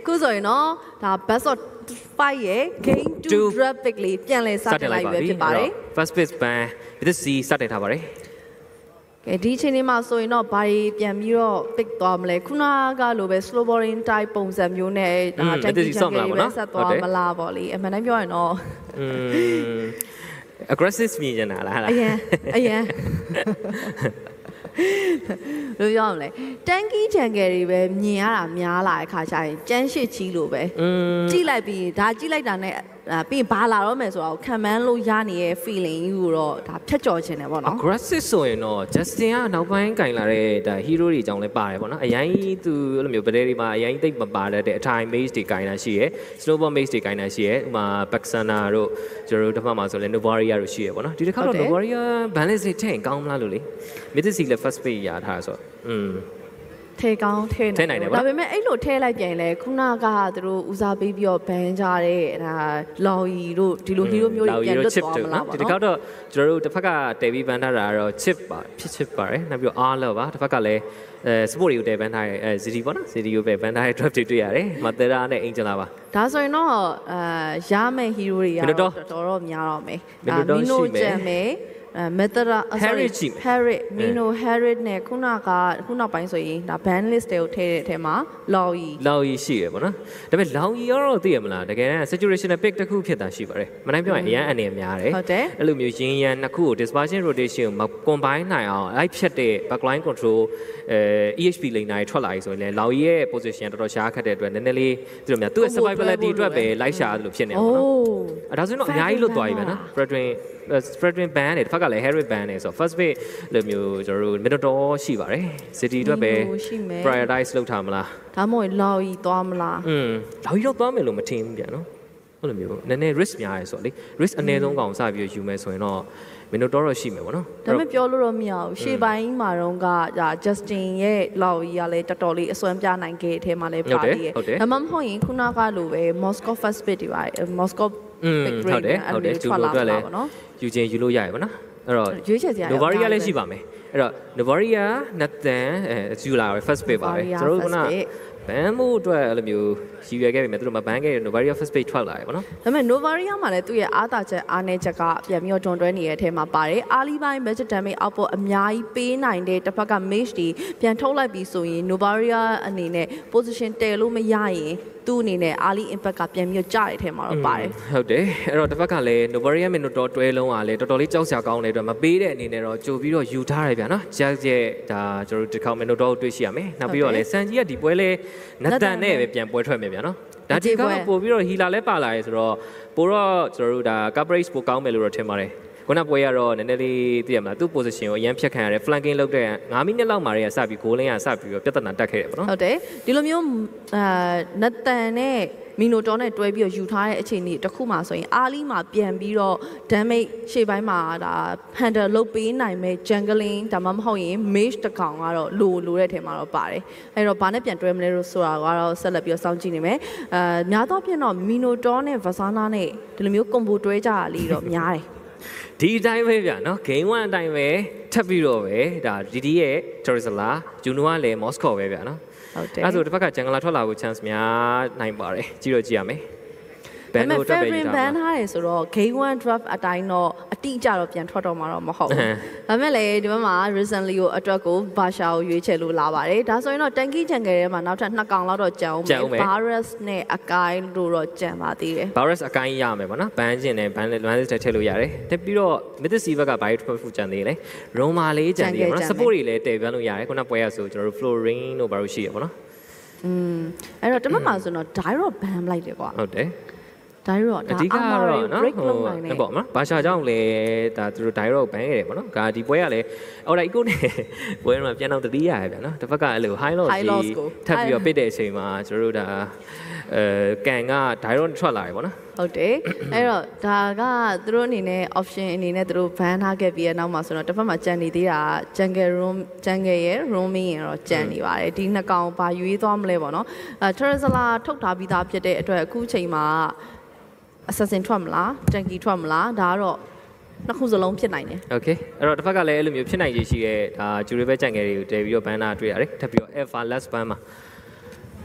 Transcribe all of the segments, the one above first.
ခုဆိုရင်တော့ဒါ best of 5ရဲ့ game 2 draft pick လေးပြန်လဲစတင်လိုက်ပြီဖြစ်ပါတယ် first pick ban ဒီစီစတင်ထားပါတယ်ကဲဒီအချိန်လေးမှာဆိုရင်တော့ဘာတွေပြန်ပြီးတော့ pick သွားမလဲခုနကလိုပဲ slow boring type ပုံစံမျိုးနဲ့ဒါ tanky jungle ပဲဆက်သွားမလားပေါ့လေအမှန်တမ်းပြောရင်တော့ aggressive မြင်နေတာလားအရင်လို့ပြောရမလဲ tanky jungle တွေပဲမြင်ရတာများလာတဲ့ခါကျရင်ကျန်းရှစ်ကြီးလိုပဲကြည့်လိုက်ပြီးဒါကြည့်လိုက်တာနဲ့ပြီးဘာလာတော့မယ်ဆိုတော့ခံမှန်းလို့ရနေတဲ့ feeling ကိုတော့ဒါဖြတ်ကျော်ခြင်းတယ်ပေါ့နော် aggressive ဆိုရင်တော့ Justin ကနောက်ပိုင်းကင်လာတဲ့ဒါ hero တွေအကြောင်းလည်းပါတယ်ပေါ့နော်အရင်သူအဲ့လိုမျိုးဗဒဲတွေမှာအရင်သိပ်မပါတဲ့အထိုင် maze တွေကင်လာရှိရယ် snowball maze တွေကင်လာရှိရယ်ဥမာ Baxana တို့ကျွန်တော်တို့တစ်ဖက်မှာဆိုလဲ Novaria တို့ရှိရယ်ပေါ့နော်ဒီတစ်ခါတော့ Novaria balance ထည့်ကောင်းမလားလို့လေ Mythic လည်း first page ရထားဆိုထဲကောင်းထဲနိုင်တယ်ဒါပေမဲ့အဲ့လိုထဲလိုက်ပြန်လဲခုနကသူတို့ဦးစားပေးပြီးတော့ဘန်ကြတဲ့ဒါလော်ရီတို့ဒီလိုဟီးရိုမျိုးတွေပြန်လွတ်သွားမလားဒီတစ်ခါတော့ကျွန်တော်တို့တစ်ဖက်ကတယ်ပြီးဘန်ထားတာတော့ chip ပါဖြစ် chip ပါတယ်နောက်ပြီးတော့ R လောက်ပါတစ်ဖက်ကလည်းsupport တွေကိုတယ်ဘန်ထားတဲ့ZD ပေါ့နော် ZD ကိုပဲဘန်ထားတဲ့ draft တွေတွေ့ရတယ်မသရာနဲ့ Angela ပါဒါဆိုရင်တော့ရမယ့်ဟီးရိုတွေကတော့တော်တော်များတော့မယ်ဒါမီနိုဂျန်မယ်Methera Harry Mino Harry နဲ့ခုနောက်ပိုင်းဆိုရင်ဒါ ban list တွေကိုထည့်တဲ့အထဲမှာ Lowy ရှိရပေါ့နော်ဒါပေမဲ့ Lowy ရောသိရမလားတကယ်တမ်း situational pick တစ်ခုဖြစ်တာရှိပါတယ်မနိုင်ပြောရင်အရန်အနေများတယ်အဲ့လိုမျိုးရင်းရန်နှစ်ခုကို dispersion rotation ကို combine နိုင်အောင်အဲ့ဖြတ်တဲ့ backline control EHP lane တွေထွက်လာပြီဆိုရင်လည်း Lowy ရဲ့ position တော်တော်ရှားခတ်တဲ့အတွက်နည်းနည်းလေးသူတို့များသူ့ရဲ့ survivability အတွက်ပဲလိုက်ရှာလို့ဖြစ်နေပါတော့အဲ့ဒါဆိုရင်တော့အများကြီးလွတ်သွားပြီပဲနော် Fredrin ban နဲ့တစ်ဖက်ကလည်း Harry ban နဲ့ဆိုတော့ first pick လိုမျိုးကျွန်တော်တို့ Minotaur ရှိပါတယ် City အတွက်ပဲ prioritize လုပ်ထားမလားဒါမှမဟုတ် Lowy သွားမလား Lowy တော့သွားမယ်လို့မထင်ဘူးဗျာနော်အဲ့လိုမျိုးနည်းနည်း risk များရဲဆိုတော့လေ risk အနည်းဆုံးကောင်စပြီးယူမယ်ဆိုရင်တော့Minotaur တော့ရှိမယ်ပေါ့နော်ဒါပေမဲ့ပြောလို့တော့မရဘူးရှေ့ပိုင်းမှာတော့ကဒါ Justin ရဲ့ Lowy ကလည်းတော်တော်လေးအစွမ်းပြနိုင်ခဲ့တဲ့အထဲမှာလည်းပါသေးတယ်ဒါမှမဟုတ်ရင်ခုနကလိုပဲ Moscow first pick တွေပါ Moscow ဟုတ်တယ်ဂျူလိုအတွက်လည်းယူချင်းယူလို့ရရပါနော်အဲ့တော့ရွေးချယ်စရာ Novaria လည်းရှိပါမယ်အဲ့တော့ Novaria Nathan ဂျူလာပဲ first pick ပါပဲကျွန်တော်တို့ကဘန်မို့အတွက်အဲ့လိုမျိုးရည်ရွယ်ခဲ့ပြီမဲ့သူတို့မဘန်ခဲ့တဲ့ Novaria first page ထွက်လာတယ်ပေါ့နော်ဒါပေမဲ့ Novaria မှာလည်းသူ့ရဲ့အားသာချက်အားနည်းချက်ကပြန်ပြီးတော့တွန်တွဲနေတဲ့အထဲမှာပါတယ်အားလီပိုင်း budget damage output အများကြီးပေးနိုင်တဲ့တစ်ဖက်က mage တွေပြန်ထုတ်လိုက်ပြီးဆိုရင် Novaria အနေနဲ့ position တည်လို့မရရင်သူ့အနေနဲ့ early impact ကပြန်ပြီးကြတဲ့အထဲမှာတော့ပါတယ်ဟုတ်တယ်အဲ့တော့တစ်ဖက်ကလည်း Novaria Minotaur တွဲလုံးကလည်းတော်တော်လေးကြောက်စရာကောင်းတဲ့အတွက်မပေးတဲ့အနေနဲ့တော့ကြိုပြီးတော့ယူထားရပြန်နော် Jack ရဲ့ဒါကျွန်တော်တို့ဒီခေါက် Minotaur ကိုတွေ့ရှိရမယ်နောက်ပြီးတော့လည်း Sanji ကဒီပွဲလဲနတ်တန်နဲ့ပဲပြန်ပွဲထွက်မယ်ဗျာနော်ဒါဒီကပို့ပြီးတော့ healer လဲပါလာရဲဆိုတော့ပို့တော့ကျွန်တော်တို့ဒါ coverage ပိုကောင်းမယ်လို့တော့ထင်ပါတယ်ခုနပွဲကတော့နည်းနည်းလေးသိရမလားသူ့ position ကိုအရင်ဖြတ်ခံရတယ် flanking လုပ်တဲ့9မိနစ်လောက်မှာတွေကစပြီး goal line ကစပြီးတော့ပြဿနာတက်ခဲ့တယ်ပေါ့နော်ဟုတ်တယ်ဒီလိုမျိုးနတ်တန်နဲ့မီနိုတော်နဲ့တွဲပြီးတော့ယူထားတဲ့အခြေအနေတစ်ခုမှဆိုရင်အားလီမှာပြန်ပြီးတော့ damage ရှေ့ပိုင်းမှာဒါ handle လုပ်ပေးနိုင်မဲ့ jungling ဒါမှမဟုတ်ရင် mage တစ်ကောင်ကတော့လိုတဲ့အထဲမှာတော့ပါတယ်အဲ့တော့ဘာနဲ့ပြန်တွဲမလဲလို့ဆိုတာကတော့ဆက်လက်ပြီးတော့စောင့်ကြည့်နေမယ်များသောအားဖြင့်တော့မီနိုတော်နဲ့ Vasana နဲ့ဒီလိုမျိုး combo တွဲကြတာလေးတော့များတယ်ဒီအတိုင်းပဲဗျာနော် game 1အတိုင်းပဲထပ်ပြီးတော့ပဲဒါ DD ရဲ့ Terizala ဂျူနိုကလည်း Moscow ပဲဗျာနော်ဟုတ်တယ်အဲ့ဆိုတစ်ဖက်က Jungle ထွက်လာဖို့ chance များနိုင်ပါတယ်ကြည့်ရမယ်ဘန်ကိုတက်ပေးတာban ထားတယ်ဆိုတော့ game 1 draft အတိုင်းတော့အတိအကျတော့ပြန်ထွက်တော့မှာတော့မဟုတ်ဘူးဒါပေမဲ့လေဒီဘက်မှာ recently ကိုအတွက်ကို Basha ကိုရွေးချယ်လို့လာပါတယ်ဒါဆိုရင်တော့ Tanky Jungle ထဲမှာနောက်ထပ်2ကောင်လောက်တော့ကြံအောင်မယ် Barras နဲ့အကိုင်းတို့တော့ကြံပါသေးတယ် Barras အကိုင်းရမယ်ပေါ့နော် ban ကျင်တယ် ban list ထည့်လို့ရတယ်တက်ပြီးတော့ Mythic ဘက်ကဘာထွက်ဖို့ကြံသေးလဲ Roma လေးကြံသေးတယ်ပေါ့နော် support တွေလည်းတည်ပြန်လို့ရတယ်ခုနပွဲရဆိုကျွန်တော်တို့ Flooring တို့ဘာလို့ရှိရပေါ့နော်အဲ့တော့တမတ်မှာဆိုတော့ Direct ban လိုက်တယ်ကွာဟုတ်တယ်ဒါရောဒါအဓိကတော့နော်ပေါ့နော်ဘာရှာကြောင့်လဲဒါသူတို့ direct ဘန်းခဲ့တယ်ပေါ့နော်ဒါဒီပွဲကလည်းအော်ဒါ eco နဲ့ပွဲမှာပြန်တော့တတိရရဗျာနော်တစ်ဖက်ကအဲ့လို high loss ကြီးထပ်ပြီးတော့ပစ်တဲ့အချိန်မှာကျွန်တော်တို့ဒါကန်က direct ထွက်လာတယ်ပေါ့နော်ဟုတ်တယ်အဲ့တော့ဒါကသူတို့အနေနဲ့ option အနေနဲ့သူတို့ ban ထားခဲ့ပြီးတဲ့နောက်မှာဆိုတော့တစ်ဖက်မှာကြံနေသေးတာ jungle ရဲ့ roaming ရင်တော့ကြံနေပါတယ်ဒီနှစ်ကောင်ဘာရွေးသွားမလဲပေါ့နော်Terizala ထုတ်ထားပြီးသားဖြစ်တဲ့အတွက်အခုချိန်မှာassassin ထွက်မလား tanky ထွက်မလားဒါကတော့နှစ်ခုစလုံးဖြစ်နိုင်တယ် okay အဲ့တော့တစ်ဖက်ကလည်းအဲ့လိုမျိုးဖြစ်နိုင်ရရှိတဲ့ဒါ durable ကြံငယ်တွေကိုတည်ပြီးတော့ ban တာတွေ့ရတယ်ထပ်ပြီးတော့ alpha last ban မှာ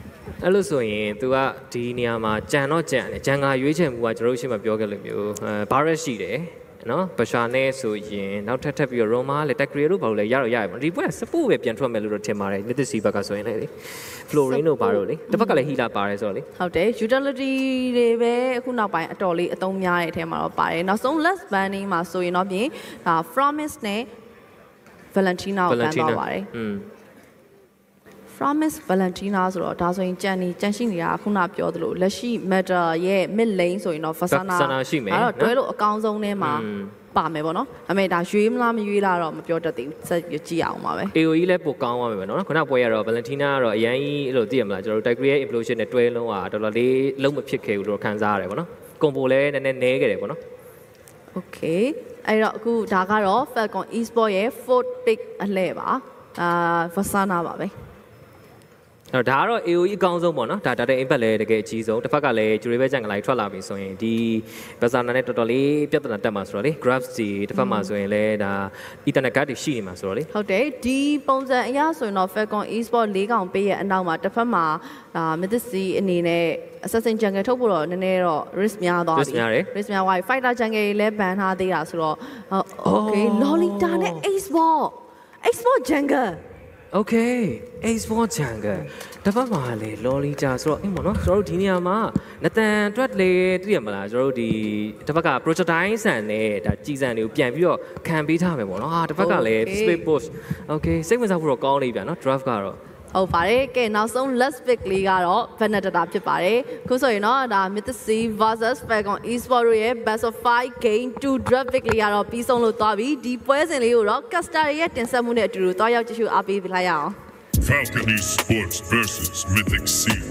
အဲ့လိုဆိုရင်သူကဒီနေရာမှာကြံတော့ကြံတယ်ကြံကရွေးချယ်မှုကကျွန်တော်တို့ရှေ့မှာပြောခဲ့လို့မျိုးဘာရက်ရှိတယ်နော်ဘရှာနဲ့ဆိုရင်နောက်ထပ်ပြီးတော့ရိုမာလေတက်ဂရီတို့ဘာလို့လဲရတော့ရရပါဒီဘက်ကစပို့ပဲပြန်ထွက်မယ်လို့တော့ထင်ပါတယ်မစ်သစီဘက်ကဆိုရင်လေဖလိုရင်းတို့ဘာလို့လေတစ်ဖက်ကလည်းဟီလာပါတယ်ဆိုတော့လေဟုတ်တယ် utility တွေပဲအခုနောက်ပိုင်းအတော်လေးအသုံးများတဲ့အထဲမှာတော့ပါတယ်နောက်ဆုံး last banning မှာဆိုရင်တော့ပြင်ဒါ Promise နဲ့ Valentina ကိုbanသွားပါတယ်Promise Valentina ဆိုတော့ဒါဆိုရင်ကြံရှိနေတာခုနပြောသလိုလက်ရှိ Matter ရဲ့ mid lane ဆိုရင်တော့ Fasana ရှိမယ်အဲ့တော့တွဲလို့အကောင်းဆုံးထဲမှာပါမယ်ပေါ့နော်ဒါပေမဲ့ဒါရွေးမလားမရွေးလားတော့မပြောတတ်သေးဘူးဆက်ကြည့်အောင်ပါပဲ AOE လည်းပိုကောင်းသွားမယ်ပဲနော်ခုနပွဲရတော့ Valentina ကတော့အရင်ကြီးအဲ့လိုသိရမလားကျွန်တော်တို့ Tigre ရဲ့ implosion နဲ့တွဲလုံးอ่ะတော်တော်လေးလုံးမဖြစ်ခဲ့ဘူးလို့ခံစားရတယ်ပေါ့နော် combo လည်းနည်းနည်းနဲခဲ့တယ်ပေါ့နော် Okay အဲ့တော့အခုဒါကတော့ Falcon Esport ရဲ့ fourth pick အလှည့်ပါFasana ပါပဲအဲ့ဒါကတော့ AOE အကောင်းဆုံးပေါ့နော်ဒါ data impact လည်းတကယ်အကြီးဆုံးတစ်ဖက်ကလည်း durable ကြံကလိုက်ထွက်လာပြီဆိုရင်ဒီ Bazana နဲ့တော်တော်လေးပြဿနာတက်မှာဆိုတော့လေ graphs ဒီတစ်ဖက်မှာဆိုရင်လည်းဒါ Ethernet card တွေရှိနေမှာဆိုတော့လေဟုတ်တယ်ဒီပုံစံအရဆိုရင်တော့ Falcon Esport ၄កောင်ပေးရဲ့အနောက်မှာတစ်ဖက်မှာဒါ Mythic အနေနဲ့ Assassin Jungle ထုတ်ဖို့တော့နည်းနည်းတော့ risk များသွားပြီ risk များသွားပြီ Fighter Jungle လည်း ban ထားသေးတာဆိုတော့ Okay Lolita နဲ့ Export Jungle Okay Export Jungle တစ်ဖက်မှာလေ Lolita ဆိုတော့အဲ့ပေါ့နော်ကျွန်တော်တို့ဒီနေရာမှာနတန်တွက်လေသိရမလားကျွန်တော်တို့ဒီတစ်ဖက်က projectile ဆန်နဲ့ဒါကြည်စံတွေကိုပြန်ပြီးတော့ခံပေးထားမယ်ပေါ့နော်ဟာတစ်ဖက်ကလည်း space push Okay စိတ်ဝင်စားဖို့တော့ကောင်းနေပြန်နော် draft ကတော့ဟုတ်ပါတယ်ကဲနောက်ဆုံး last pick လေးကတော့ Benedetta ဖြစ်ပါတယ်ခုဆိုရင်တော့ဒါ Mythic versus Falcon Esport ရဲ့ best of 5 game 2 draft pick လေးကတော့ပြီးဆုံးလို့သွားပြီဒီပွဲစဉ်လေးကိုတော့ Caster ရဲ့တင်ဆက်မှုနဲ့အတူတူတွားရောက်ကြည့်ရှုအားပေးလိုက်ရအောင် Falcon Esports versus Mythic Sea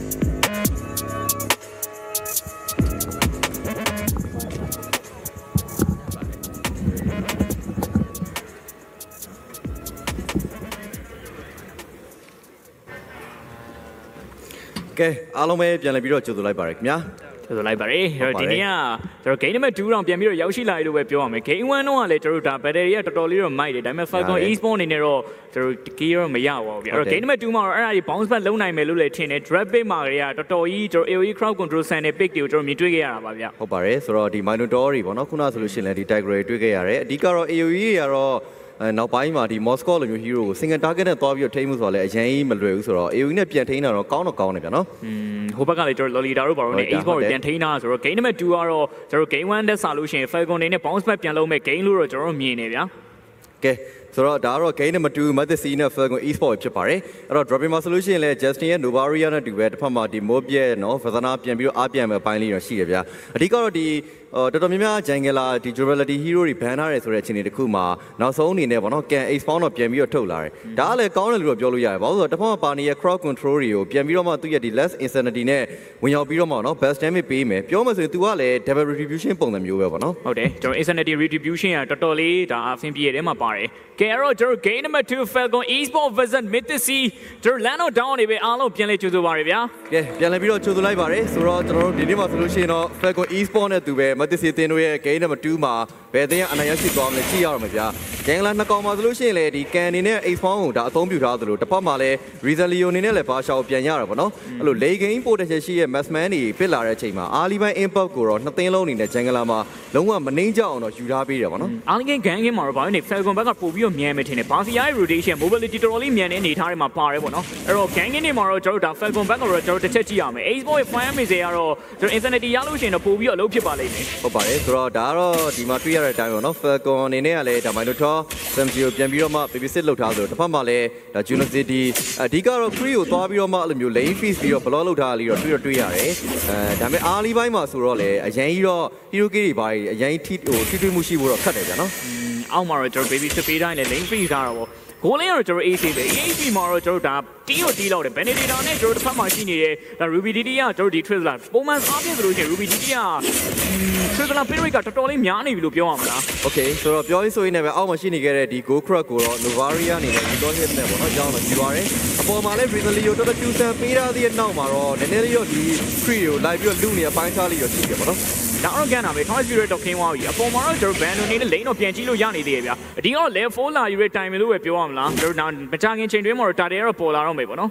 ကဲအားလုံးပဲပြန်လည်ပြီးတော့ကြိုဆိုလိုက်ပါရခင်ဗျာကြိုဆိုလိုက်ပါရအဲ့တော့ဒီနေ့ကကျွန်တော် game number 2 round ပြန်ပြီးတော့ရောက်ရှိလာပြီလို့ပဲပြောရမယ် game 1 တော့ကလည်းကျွန်တော်တို့ဒါ battery ကတော်တော်လေးတော့မိုက်တယ်ဒါပေမဲ့ Falcon Esport အနေနဲ့တော့ကျွန်တော် gear တော့မရပါဘူးဗျအဲ့တော့ game number 2 မှာတော့အဲ့ဒါကြီး bounce back လုံးနိုင်မယ်လို့လည်းထင်တယ် drop pick မှာကလေးကတော်တော်ကြီးကျွန်တော် AOE crowd control ဆန်တဲ့ pick တွေကိုကျွန်တော်မြင်တွေ့ခဲ့ရတာပါဗျဟုတ်ပါတယ်ဆိုတော့ဒီ Minotaur တွေပေါ့နော်ခုနဆိုလို့ရှိရင်လည်းဒီ Tiger တွေတွေ့ခဲ့ရတယ်အဓိကတော့ AOE တွေကတော့နောက်ပိုင်းမှာဒီ Moscow လိုမျိုး hero ကို single target နဲ့သွားပြီးတော့ထိန်းမှုဆိုတာလည်းအရင်ကြီးမလွယ်ဘူးဆိုတော့ AOE နဲ့ပြန်ထိန်းတာတော့ကောင်းတယ်ဗျာနော်ဟိုဘက်ကလည်းကျွန်တော် Lolita တို့ဘာလို့လဲ Esport ကိုပြန်ထိန်းတာဆိုတော့ game number 2ကတော့ကျွန်တော် game 1 တက်ဆာလို့ရှိရင် Falcon တွေနဲ့ bounce back ပြန်လုပ်မဲ့ game လို့တော့ကျွန်တော်မြင်နေဗျာကဲဆိုတော့ဒါကတော့ game number 2 Mythic Sea နဲ့ Falcon Esport ဖြစ်ပါတယ်အဲ့တော့ dropping မှာဆိုလို့ရှိရင်လည်း Justin ရဲ့ Novaria နဲ့တူပဲတစ်ဖက်မှာဒီ Mob ရဲ့နော် Fasana ပြန်ပြီးတော့အားပြန်မဲ့အပိုင်းလေးတော့ရှိတယ်ဗျာအဓိကတော့ဒီတော်တော်များများ Jungle ဒီ durability hero တွေ ban ထားတယ်ဆိုတဲ့အခြေအနေတစ်ခုမှာနောက်ဆုံးအနေနဲ့ပေါ့နော် can expand တော့ပြန်ပြီးတော့ထုတ်လာတယ်ဒါကလည်းကောင်းတယ်လို့ပြောလို့ရတယ်ဘာလို့ဆိုတော့တစ်ဖက်မှာပါနေရဲ့ crowd control တွေကိုပြန်ပြီးတော့မှသူ့ရဲ့ဒီ less insanity နဲ့ဝင်ရောက်ပြီးတော့မှနော် best damage ပေးမယ်ပြောမှဆိုရင် तू ကလည်း double retribution ပုံစံမျိုးပဲပေါ့နော်ဟုတ်တယ်ကျွန်တော် insanity retribution ကတော်တော်လေးဒါအဖင်ပြေတဲ့မှာပါတယ်ကဲအဲ့တော့ကျွန်တော် game number 2 Falcon Esport versus Mythic Sea ကျွန်တော် land down နေပဲအားလုံးပြန်လဲကြိုဆိုပါရဗျာကဲပြန်လဲပြီးတော့ကြိုဆိုလိုက်ပါတယ်ဆိုတော့ကျွန်တော်တို့ဒီနေ့မှာဆိုလို့ရှိရင်တော့ Falcon Esport နဲ့တူပဲ Mythic Sea တင်တို့ရဲ့ game number 2မှာဘယ်တင်အနိုင်ရရှိသွားမလဲကြည့်ရအောင်ဗျာဂျန်ဂလာနှစ်ကောင်မှာဆိုလို့ရှိရင်လေဒီကန်အနေနဲ့ expand ကိုဒါအသုံးပြုထားသလိုတစ်ဖက်မှာလည်း Reason Leo အနေနဲ့လည်းဘာရှောက်ပြန်ရတာပေါ့နော်အဲ့လို late game potential ရှိရဲ့ Massman တွေပစ်လာတဲ့အချိန်မှာ early buy impact ကိုတော့နှစ်သင်းလုံးအနေနဲ့ဂျန်ဂလာမှာလုံးဝမနှိမ့်ကြအောင်တော့ယူထားပေးတယ်ပေါ့နော် early game gang မှာတော့ဘာလို့နေ Falcon ဘက်ကပို့ပြီးတော့မြန်မယ်ထင်တယ် Barcia ရဲ့ rotation mobility တော်တော်လေးမြန်တဲ့အနေထားတွေမှာပါတယ်ပေါ့နော်အဲ့တော့ gang တွေမှာတော့ကျွန်တော်တို့ဒါ Falcon ဘက်ကတော့ကျွန်တော်တစ်ချက်ကြည့်ရမယ် Ace-Boy Fire Missile ကတော့ကျွန်တော် Insanity ရလို့ရှိရင်တော့ပို့ပြီးတော့အလုပ်ဖြစ်ပါလိမ့်မယ်ဟုတ်ပါတယ်ဆိုတော့ဒါကတော့ဒီမှာတွေ့ရတဲ့အတိုင်းပေါ့နော် Falcon အနေနဲ့ကလည်းဒါ Minotaur Samsio ပြန်ပြီးတော့မှ babysit လုပ်ထားသလိုတစ်ဖက်မှာလည်းဒါ Junicity အဓိကတော့ free ကိုသွားပြီးတော့မှအဲ့လိုမျိုး lane freeze ပြီးတော့ block လုပ်ထားတာလေးတော့တွေ့ရတယ်ဒါပေမဲ့ early ပိုင်းမှာဆိုတော့လေအရင်ကြီးတော့ hero key တွေဘာတွေအရင်ထိတွေ့မှုရှိဖို့တော့ခက်တယ်ဗျာနော်အောက်မှာတော့ကျွန်တော် babysit ပေးတိုင်းလည်း lane freeze ထားတာပေါ့ကိုလေးကတော့ကျွန်တော် AC ပဲ AC မှာတော့ကျွန်တော်ဒါတီးလောက်တယ် Benedetta နဲ့ကျွန်တော်တစ်ဖက်မှာရှိနေတဲ့ဒါ Ruby DD ကကျွန်တော်ဒီ Twizzler ပုံမှန်အားဖြင့်ဆိုလို့ရှိရင် Ruby DD က Twizzler pay rate ကတော်တော်လေးများနေပြီလို့ပြောရမှာလား Okay ဆိုတော့ပြောရင်းဆိုရင်လည်းအောက်မှာရှိနေခဲ့တဲ့ဒီ Go Crack ကိုတော့ Novaria အနေနဲ့ဒီတော့ hit နဲ့ပေါ့နော်ကြောင်းတော့ယူပါတယ်အပေါ်မှာလည်း Rizali ကိုတော်တော်ကျူဆန်ပေးထားတဲ့နောက်မှာတော့နည်းနည်းလေးတော့ဒီ free ကိုလိုက်ပြီးတော့လူနေအပိုင်းခြားလေးတော့ရှိတယ်ပေါ့နော်ဒါတော့ကန်တာပဲ Toy Spirit တော့ခင်းသွားပြီအပေါ်မှာတော့ကျွန်တော် Band အနေနဲ့ lane တော့ပြန်ကြည့်လို့ရနေသေးရဲ့ဗျာအဒီတော့ level 4လာယူတဲ့ time လို့ပဲပြောရမလားကျွန်တော်မကြခင်ချိန်တွင်းမှာတော့ Tade ကတော့ပေါ်လာတော့မယ်ပေါ့နော်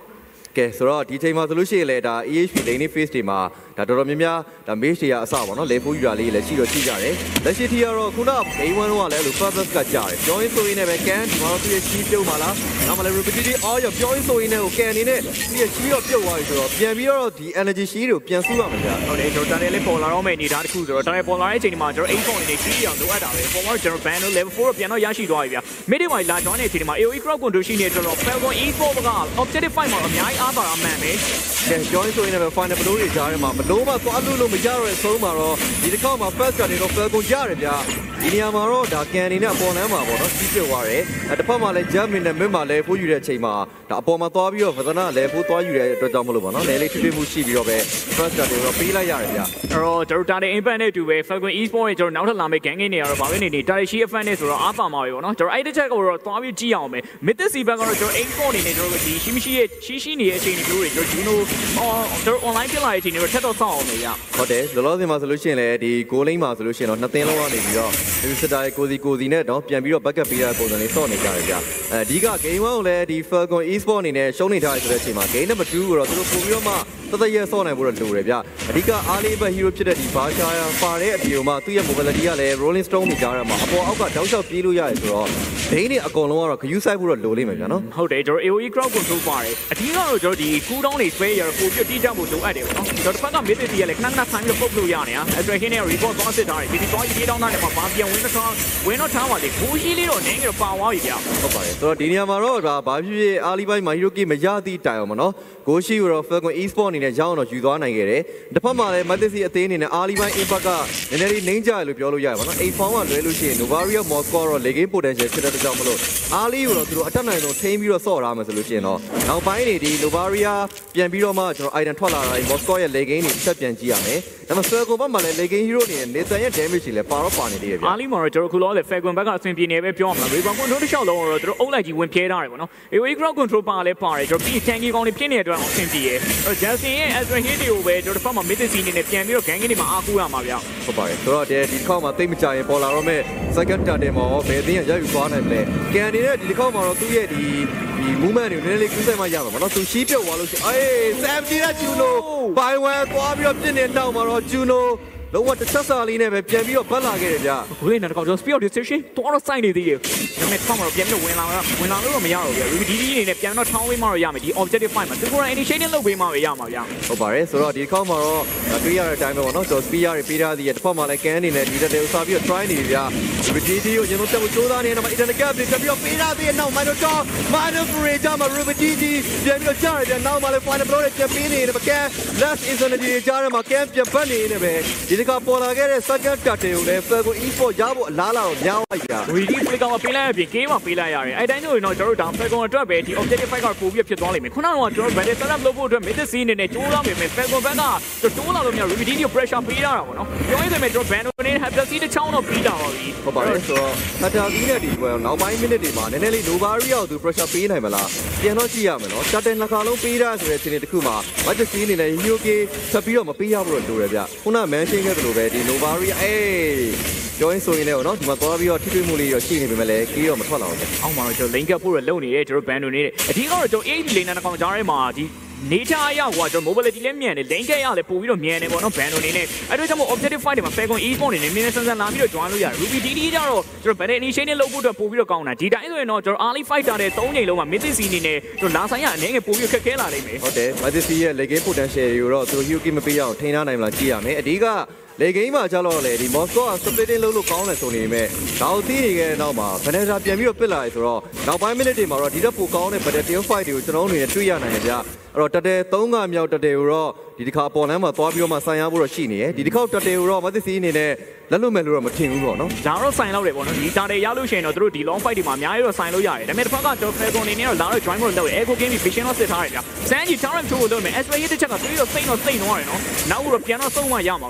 ကဲဆိုတော့ဒီချိန်မှာဆိုလို့ရှိရင်လေဒါ EHP lane phase တွေမှာဒါတော်တော်များများဒါ mesh တွေကအစပါเนาะ level ယူတာလေးလည်းရှိတော့ရှိကြတယ်လက်ရှိ tier တော့ခုန day 1 တော့လည်းလို့ purpose ကကြားတယ်ပြောရင်ဆိုရင်လည်းပဲ can ဒီမှာတော့သူရဲ့ sheet ပြုတ်ပါလားနောက်မှလည်း repetitive အော်ရပြောရင်ဆိုရင်လည်း can အနေနဲ့သူရဲ့ sheet တော့ပြုတ်သွားပြီဆိုတော့ပြန်ပြီးတော့ဒီ energy sheet တွေကိုပြန်စုရမှာကြာဟုတ်တယ်ကျွန်တော်တန်းလေးပေါ်လာတော့မယ့်အနေထားတစ်ခုဆိုတော့တန်းလေးပေါ်လာတဲ့အချိန်ဒီမှာကျွန်တော်8 point နေ sheet အောင်လိုအပ်တာပဲပေါ်မှာကျွန်တော် ban level 4တော့ပြန်တော့ရရှိသွားပြီဗျာ mid မှာလာ join တဲ့အချိန်ဒီမှာ AOE crowd control ရှိနေကျွန်တော် Falcon Esports က objective fight မှာအများကြီးအားပါတာမှန်ပဲကဲ join ဆိုရင်လည်း final ဘလို့တွေကြားထဲမှာဘလို့မှသွားလို့မရတော့တဲ့အဆုံးမှာတော့ဒီတစ်ခေါက်မှာ first ကနေတော့ Falcon ရတယ်ဗျာဒီနေရာမှာတော့ဒါကန်အနေနဲ့အပေါ်လမ်းမှာပေါ့နော်စီးပြသွားတယ်တစ်ဖက်မှာလည်း German နဲ့ mid မှာလည်းဖိုးယူတဲ့အချိန်မှာဒါအပေါ်မှာသွားပြီးတော့ဗဒနာလည်းဖိုးသွားယူတဲ့အတွက်ကြောင့်မလို့ပေါ့နော်လည်းလေးထွေးထွေးမှုရှိပြီးတော့ပဲ first ကနေတော့ပေးလိုက်ရတယ်ဗျာအဲ့တော့ကျွန်တော်တာတဲ့ impact နဲ့တူပဲ Falcon Esports ရဲ့ကျွန်တော်နောက်ထပ်လာမယ့် gang game တွေကတော့ဘာပဲနေတာရှိ fan နဲ့ဆိုတော့အားပါမှာပဲပေါ့နော်ကျွန်တော်အဲ့တစ်ချက်ကိုတော့သွားပြီးကြည့်အောင်ပဲ Mythic Seaback ကတော့ကျွန်တော် 8-4 အနေနဲ့ကျွန်တော်ဒီရှိမရှိရဲ့ရှိနေတဲ့အချိန်တွေတို့ကျွန်တော် Juno ကျွန်တော် online ပြလာတဲ့အချိန်တွေတော့ထပ်တော့စောင့်အောင်လေရဟုတ်တယ်လောလောဆယ်မှာဆိုလို့ရှိရင်လည်းဒီ goal line မှာဆိုလို့ရှိရင်တော့နှစ်သင်းလုံးကနေပြီးတော့ Visitor ရဲ့ကိုစီနဲ့တော့ပြန်ပြီးတော့ backup ပေးရတဲ့ပုံစံလေးစောင့်နေကြတယ်ဗျအဓိက game 1ကိုလည်းဒီ Falcon Esports အနေနဲ့ရှုံးနေထားတယ်ဆိုတဲ့အချိန်မှာ game number 2ကိုတော့သူတို့ပို့ပြီးတော့မှတသက်ရဲစောင့်နိုင်ဖို့တော့လိုတယ်ဗျအဓိကအားလေးပဲ hero ဖြစ်တဲ့ဒီ Barsha ပါတဲ့အပြင်မှာသူ့ရဲ့ mobility ကလည်း Rolling Stone တွေကြားရမှာအပေါ်အောက်ကတောက်လျှောက်ပြေးလို့ရတယ်ဆိုတော့ဒိန်းတွေအကုန်လုံးကတော့ခယူးဆိုင်ဖို့တော့လိုလိမ့်မယ်ဗျာနော်ဟုတ်တယ်ကျွန်တော် AOE crowd control ပါတယ်အဓိကတော့ကျွန်တော်ဒီ cool down တွေ spray ရပို့ပြီးတိကျဖို့လိုအပ်တယ်ပေါ့နော်ကျွန်တော်တစ်ဖက်က mid တီးရလဲခဏခဏထိုင်ပြီးပုတ်လို့ရနေတာ attraction နဲ့ report သွားစစ်ထားတယ်ဒီတော့ရေးတောင်းတာနဲ့မှာပြန်ဝင်တော့ထားပါလေဘူးရှိလေးတော့နင်းကြပါသွားပြီဗျာဟုတ်ပါတယ်ဆိုတော့ဒီနေရာမှာတော့ဒါဘာဖြစ်ဖြစ်အားလီပိုင်းမှာ Hiroki မရသည့်တိုင်အောင်မနော်ကိုရှိကိုတော့ Falcon Esports အနေနဲ့ရအောင်တော့ယူသွားနိုင်ခဲ့တယ်တစ်ဖက်မှာလည်း Mathisi အသင်းအနေနဲ့အားလီပိုင်း impact ကနည်းနည်းလေးနှိမ့်ကြရလို့ပြောလို့ရတယ်ပေါ့နော်အိမ်ဖောင်းကလွဲလို့ရှိရင် Novaria Moscow တော့ legging potential ဖြစ်တဲ့ကြောင့်မလို့အားလီကိုတော့သူတို့အတက်နိုင်ဆုံးထိန်းပြီးတော့ဆော့ထားမယ်ဆိုလို့ရှိရင်တော့နောက်ပိုင်းနေဒီ Novaria ပြန်ပြီးတော့မှကျွန်တော် item ထွက်လာတာ Moscow ရဲ့ legging တွေဆက်ပြန်ကြည့်ရမယ်ဒါပေမဲ့ Falcon ဘက်မှာလည်း legging hero အနေနဲ့ Nathan ရဲ့ damage တွေလည်းပါတော့ပါနေသေးတယ်ဗျအားလီမှာတော့ကျွန်တော်ခုလောလေ Falcon ဘက်ကအဆင်ပြေနေပဲပြောမှာ Rebound control တစ်လျှောက်လုံးတော့သူတို့အုပ်လိုက်ကြီးဝင်ဖြဲထားတယ်ပေါ့နော် AOE crowd control ပါလဲပါတယ်ကျွန်တော်ပြီး tanky ကောင်းတွေဖြစ်နေတဲ့အတွက်အဆင်ပြေရဲ့ Justin ရဲ့ Ezra Hit တွေကိုပဲကျွန်တော်တစ်ဖက်မှာ mid scene နေနဲ့ပြန်ပြီးတော့ gang တွေမှာအားကိုးရမှာဗျဟုတ်ပါတယ်ဆိုတော့ဒီတစ်ခေါက်မှာတိတ်မကြရင်ပေါ်လာတော့မဲ့ second target မှာဘယ်အသင်းရယူသွားနိုင်မလဲကန်နေတဲ့ဒီတစ်ခေါက်မှာတော့သူ့ရဲ့ဒီ movement တွေနည်းနည်းလေးကူးဆိုင်မှရမှာပေါ့နော်သူရှီးပြုတ်သွားလို့ရှိရင်အေး Sam ကြီးက Juno ဘိုင်ဝမ်သွားပြီးတော့ပြစ်နေတော့မှာတော့ Juno လုံးဝတစ်ချက်စာလေးနဲ့ပဲပြန်ပြီးတော့ပတ်လာခဲ့တယ်ဗျ။ကိုယ်နဲ့တော့ကျွန်တော် speed of decision တော်တော့စိုက်နေသေးတယ်။ဒါပေမဲ့ထောက်မှာတော့ပြန်ပြီးဝင်လာလို့တော့မရတော့ဘူးဗျ။ Ruby DD အနေနဲ့ပြန်တော့ထောင်းဝေးမှတော့ရမယ်ဒီ objective fight မှာသူက initiating လုပ်ပေးမှပဲရမှာဗျ။ဟုတ်ပါတယ်ဆိုတော့ဒီတစ်ခေါက်မှာတော့တွေးရတဲ့အတိုင်းပဲပေါ့နော်ကျွန်တော် speed တွေပေးထားသေးတယ်တစ်ဖက်မှာလည်းကန်အနေနဲ့ဒီတက်တွေကိုစားပြီးတော့ try နေပြီဗျ။ Ruby DD ကိုကျွန်တော်တက်ဖို့ကြိုးစားနေတယ်မှာ internet gap တွေတက်ပြီးတော့ပေးထားသေးတယ်နောက် minor free ကြမှာ Ruby DD ပြန်ပြီးတော့ကြားရတယ်နောက်မှလည်း final blow တွေပြန်ပေးနေတယ်ကန် last is energy ကြားရမှာကန်ပြန်ပတ်နေနေပဲဒီတစ်ခါပေါ်လာခဲ့တဲ့second target ကိုလည်း Falcon Esports ရဖို့အလားလာတော့များလိုက်တာ Ready play ကပေးလိုက်ရပြင် game မှာပေးလိုက်ရတယ်အဲ့တိုင်းဆိုရင်တော့ကျွန်တော်တို့ဒါ Falcon အတွက်ပဲဒီ objective fight ကပို့ပြီးဖြစ်သွားလိမ့်မယ်ခုနကတော့ကျွန်တော် battle setup လုပ်ဖို့အတွက် mid scene နေနဲ့ကြိုးစားမိမယ် Falcon ဘက်ကတိုးလာလို့များ Ready ကို pressure ပေးရတာပေါ့နော်ပြောရရင်ကျွန်တော် Band နဲ့ Happy City တစ်ချောင်းတော့ပြီးတာပါပြီဟုတ်ပါတယ်ဆိုတော့ Hatter ကြီးနဲ့ဒီကွယ်နောက်ပိုင်း minute တွေမှာနည်းနည်းလေး Novaria ကိုသူ pressure ပေးနိုင်မလားပြန်တော့ကြည့်ရမယ်နော် Starting နှစ်ခါလုံးပေးတာဆိုတဲ့အခြေအနေတစ်ခုမှာ Match scene နေနဲ့ Hiroki ဆက်ပြီးတော့မပေးရဘူးလို့လိုတယ်ဗျခုန mention ခဲ့သလိုပဲဒီ Novaria ပြောရင်ဆိုရင်လည်းနော်ဒီမှာသွားပြီးတော့ထိတွေ့မှုလေးရောရှိနေပေမဲ့လည်းကြီးတော့မထွက်လာဘူးအောက်မှာတော့ကျွန်တော် link up ဖို့ရလုံနေတယ်ကျွန်တော် band နေတယ်အဓိကတော့ကျွန်တော် AD lane နဲ့ကောင်ကြားထဲမှာဒီ nature အရကွာကျွန်တော် mobility လည်းမြန်တယ် lane ကရလည်းပို့ပြီးတော့မြန်တယ်ပေါ့နော် band နေနဲ့အဲ့တော့ကျွန်တော် objective fight တွေမှာ Falcon Esports နေနဲ့နည်းနည်းဆန်းဆန်းလာပြီးတော့ join လို့ရတယ် Ruby DD ကြတော့ကျွန်တော် battle initiating လုပ်ဖို့အတွက်ပို့ပြီးတော့ကောင်းတာဒီတိုင်းဆိုရင်တော့ကျွန်တော် early fighter တဲ့3ချိန်လုံးမှာ Mythic Sea နေနဲ့ကျွန်တော်လာဆိုင်ရအနေငယ်ပို့ပြီးခက်ခဲလာနိုင်မယ်ဟုတ်တယ် Mythic Sea ရဲ့ legging potential တွေကိုတော့သူ Hiroki မပေးရအောင်ထိန်းထားနိုင်မလားကြည့်ရမယ်အဓိကလေဂိမ်းမှာကျတော့လေဒီ Moscow က splitting လုပ်လို့ကောင်းတယ်ဆိုနေပေမဲ့ဒါကိုသိနေခဲ့တဲ့နောက်မှာ Vanessa ပြန်ပြီးတော့ပစ်လာတယ်ဆိုတော့နောက်ပိုင်း minute တွေမှာတော့ဒီတက်ပိုကောင်းတဲ့ battle fight တွေကိုကျွန်တော်တို့အနေနဲ့တွေ့ရနိုင်တယ်ဗျအဲ့တော့တက်တယ်3ကမြောက်တက်တယ်ကိုတော့ဒီတစ်ခါပေါ်လမ်းမှာသွားပြီးတော့မှဆိုင်ရဖို့တော့ရှိနေတယ်ဒီတစ်ခေါက်တက်တယ်ကိုတော့ Mathisi အနေနဲ့လက်လွတ်မယ်လို့တော့မထင်ဘူးပေါ့နော်ဒါတော့ဆိုင်လောက်တယ်ပေါ့နော်ဒီတာတယ်ရလို့ရှိရင်တော့တို့ဒီ long fight တွေမှာအများကြီးတော့ဆိုင်လို့ရတယ်ဒါပေမဲ့တစ်ဖက်ကကျွန်တော် Falcon အနေနဲ့တော့လာတော့ join ဖို့လုပ်ရ echo game ပြီး vision တော့စစ်ထားရတယ်ဗျစမ်းကြီး talent ထိုးလို့လုပ်မယ် SPA တစ်ချက်က3တော့စိတ်သွားတယ်နော်နောက်တော့ပြန်တော့ဆုံးမရမှာပဲ